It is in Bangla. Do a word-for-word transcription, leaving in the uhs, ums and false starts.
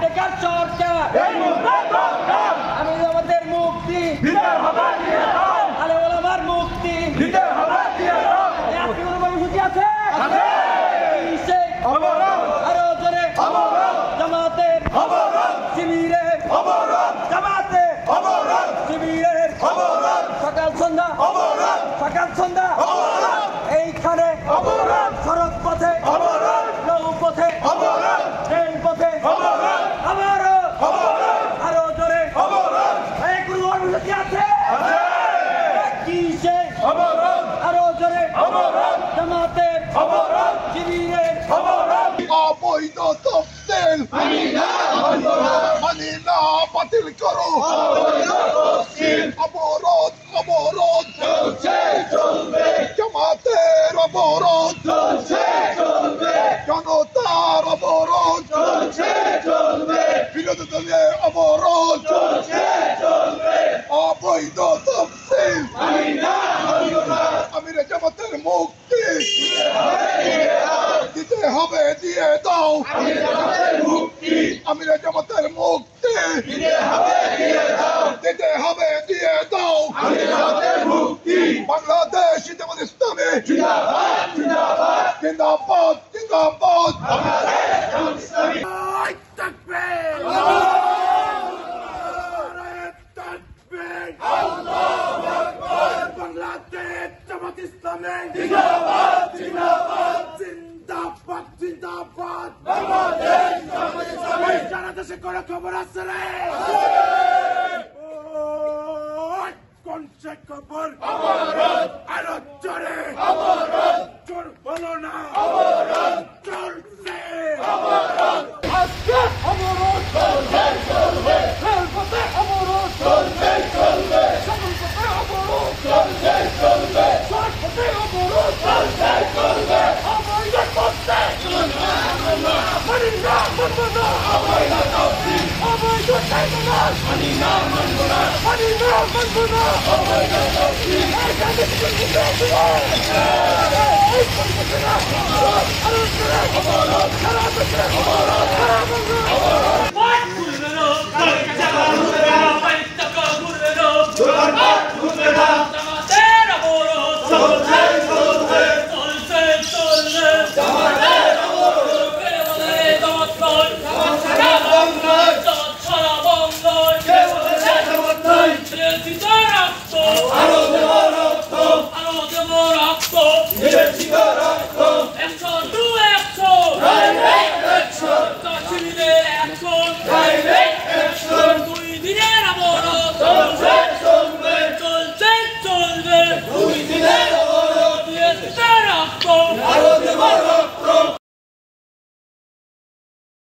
টেকার সরকার আমি আমাদের মুক্তি আলে ওলামার মুক্তি কর্মসূচি আছে আরো জোরে জামাতের শিবিরের জামাতের শিবিরের সকাল সন্ধ্যা সকাল সন্ধ্যা এইখানে সড়ক পথে নৌপথে রেল পথে আবারও আরো জোরে কর্মসূচি আছে কিসে আরো জোরে জামাতের শিবিরের অবৈধ তফসিল মানি না বাতিল করো অবরোধ অবরোধ জামাতের অবরোধ জনতার অবরোধ বিরোধী দলের অবরোধ অবৈধ তফসিল আমির জামাতের মুক্তি দিতে হবে দিয়ে দাও আমির জামাতের মুক্তি দিতে হবে দিয়ে দাও বাংলাদেশ জামাত ইসলামী জিন্দাবাদ জিন্দাবাদ বাংলাদেশ জামাত ইসলামী জিন্দাবাদ জিন্দাবাদ জিন্দাবাদ জিন্দাবাদ বাংলাদেশ জামাত ইসলামী সারা দেশে কোনো খবর আছে রে কোন সে খবর অবরোধ আরো জোরে অবরোধ জোর বলো না অবরোধ চলছে অবরোধ আজকে অবরোধ চলবে চলবে রেলপথে অবরোধ চলবে চলবে সমুদ্রে অবরোধ চলবে চলবে সড়কপথে অবরোধ চলবে চলবে অবৈধ করতে মানি না মানবো না অবৈধ করতে অবৈধ চাইবো না মানি না মানবো না মানি না মানবো না অবৈধ করতে এই কাজে কিছু করতে এই করতে না আরো করে অবরোধ সারা দেশে অবরোধ সারা বাংলা অবরোধ মাঠ ঘুরবে না কালকে ঘুরবে না বাইকটা ঘুরবে না দুর্বার ঘুরবে না আমাদের অবরোধ চলছে চলছে চলছে চলছে আমাদের অবরোধ কেবলে দত নয় সারা বাংলা দত সারা বাংলা কেবলে দত নয় জিত রক্ত আরো দেব রক্ত আরো দেব রক্ত জিত রক্ত একশো দু একশো একশো কাশ্মীরের একশো